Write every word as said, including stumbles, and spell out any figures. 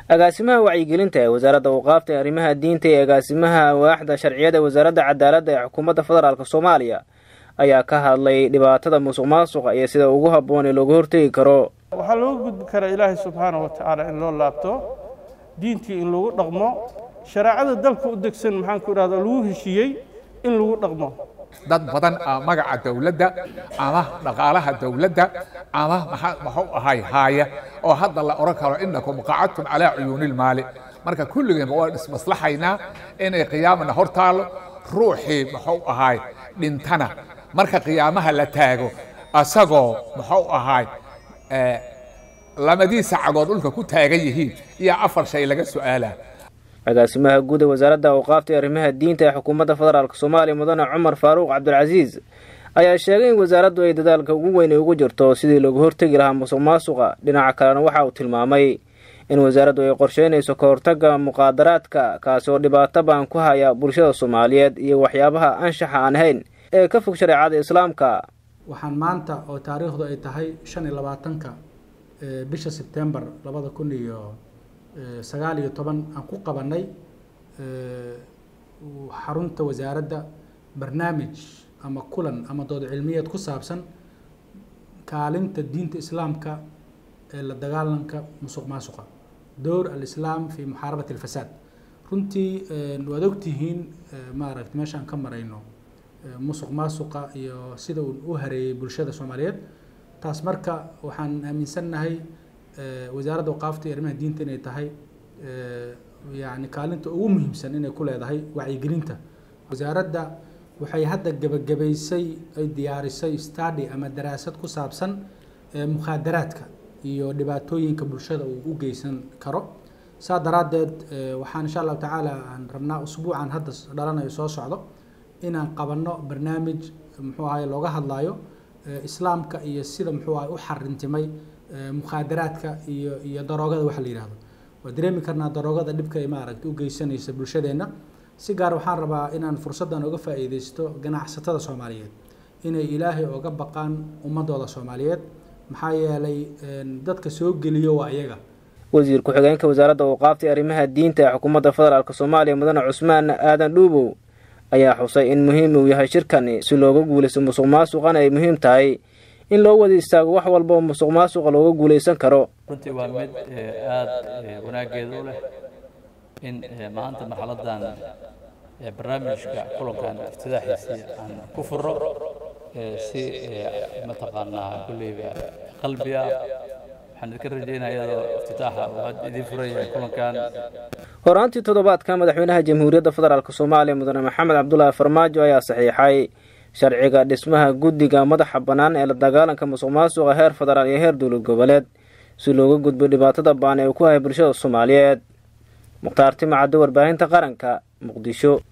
agaasimaha wacyigelinta ee wasaaradda awqaafta ee arrimaha diinta iyo agaasimaha waaxda sharciyada ee wasaaradda cadaaladda ee xukuumadda federaalka Soomaaliya ayaa ka hadlay dhibaatada musuqmaasuqa iyo sida ugu habboon ee looga hortagi karo. Waxa loo gudbi karaa Ilaahay subhanahu wa ta'ala in loo laabto diintii in lagu dhaqmo shariicada dalka u degsan maxaan ku iraahdaa lagu heshiyay in lagu dhaqmo dad badan magaca dawladda ama dhaqaalaha dawladda ama maxuu ahay haaya oo hadda la oran karo innakum qa'adtum ala uyunil maali marka kulligeen waa ismaslaxayna inay qiyaamana hortaalo ruuxii maxuu ahay dhintana marka qiyaamaha la taago asagoo maxuu ahay ee lamadiisa cagood dhulka ku taagan yihiin iyo afar shay laga su'aala. agaasimaha guud ee wasaaradda awqaafta ee arrimaha diinta ee xukuumadda federaalka Soomaaliya mudane Cumar Faaruq Cabdulcasiis ayaa sheegay in wasaaraddu ay dadaalka ugu weyn ugu jirto sidii looga hortagi lahaa musuqmaasuqa. Dhinaca kalena waxa uu tilmaamay in wasaaraddu ay qorsheynayso ka hortagga muqaadaraadka kaas oo dhibaato baan ku haya bulshada Soomaaliyeed iyo waxyaabaha anshaxa aan ahayn ee ka fog shariicada Islaamka. waxaan maanta oo taariikhdu ay tahay shan iyo labaatanka bisha September labada kun iyo sagaal iyo toban aan ku qabanay xarunta wasaaradda barnaamij ama kulan ama dood cilmiyeed ku saabsan kaalinta diinta islaamka ee la dagaalanka musuqmaasuqa door al-islaam fi muharabati al-fasad. runtii waad ogtihiin maaragtay meeshaan ka marayno musuqmaasuqa iyo sida uu u hareeyay bulshada Soomaaliyeed. taas marka waxaan aaminsanahay wasaaradda awqaafta iyo arrimaha diinta inay tahay yani kaalinta ugu muhiimsan inay ku leedahay wacyigelinta. wasaaradda waxay hadda gabagabaysay ay diyaarisay study ama daraasad ku saabsan mukhadaraadka iyo dhibaatooyinka bulshada uu u geysan karo. saa daraadeed waxaan insha Allah tacaala aan rabnaa usbuucan hadda dhalanayo soo socdo inaan qabanno barnaamij muxuu ahay looga hadlayo islaamka iyo sida muxuu ahay u xarintimay mukhadaraadka iyo iyo daroogada waxa la yiraahdo. waa dareemi karnaa daroogada dhibka ay maaragtay u geysanaysa bulshadeena. si gaar waxaan rabaa inaan fursadan uga faa'iideysto ganacsatada Soomaaliyeed inay Ilaahay uga baqaan ummadooda Soomaaliyeed maxaa yeelay dadka soo geliyo waa iyaga. wasiir ku xigeenka wasaaradda awqaafta ee arrimaha diinta ee xukuumadda federaalka Soomaaliya mudane Cusmaan Aadan Dhuubow ayaa xusay in muhiim uu yahay shirkani si looga guuleysto musuqmaasuqana ay muhiim tahay in loo wada istaago wax walba oo musuqmaasuqa looga guuleysan karo. runtii waa mid aad wanaageed u leh in maanta marxaladan barnaamijka kulankan iftitaaxiisa aan ku furo si mataqaanaa kulliba qalbiga waxaan ka rajaynayaa iftitaaxa oo aad idin furaya kulankan. horaantii toddobaadka madaxweynaha jamhuuriyadda federaalka Soomaaliya mudane Maxamed Cabdullaahi Farmaajo ayaa saxiixay sharciga dhismaha guddiga madaxa bannaan ee la dagaalanka musuqmaasuqa heer federaal iyo heer dowlad goboleed si looga gudbo dhibaatada baan ee ku hay bulshada Soomaaliyeed. Mukhtaar Timacaddo, warbaahinta qaranka, Muqdisho.